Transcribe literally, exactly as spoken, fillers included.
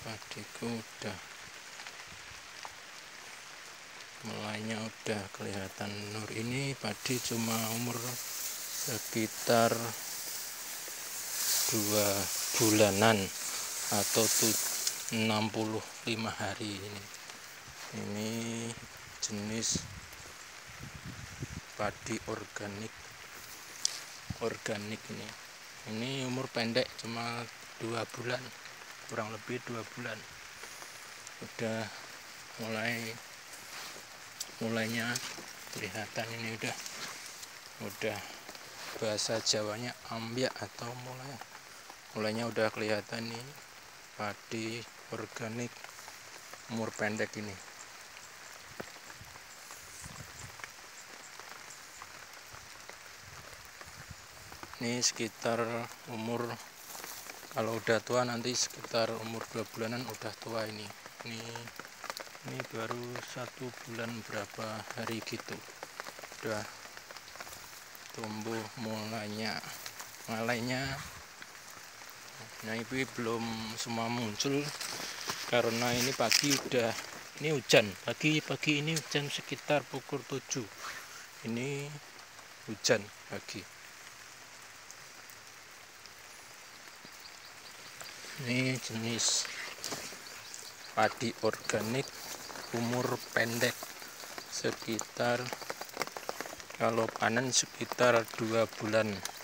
padiku udah mulainya udah kelihatan nur. Ini padi cuma umur sekitar dua bulanan atau enam puluh lima hari. Ini ini jenis padi organik organik ini ini umur pendek, cuma dua bulan, kurang lebih dua bulan udah mulai mulainya kelihatan. Ini udah udah bahasa Jawanya ambyak atau mulai mulainya udah kelihatan nih padi organik umur pendek ini. Ini sekitar umur, kalau udah tua nanti sekitar umur dua bulanan udah tua. Ini ini ini baru satu bulan berapa hari gitu udah tumbuh mulainya malainya. Nah ini belum semua muncul karena ini pagi udah ini hujan pagi pagi ini hujan sekitar pukul tujuh. Ini hujan pagi. Ini jenis padi organik umur pendek, sekitar kalau panen sekitar dua bulan.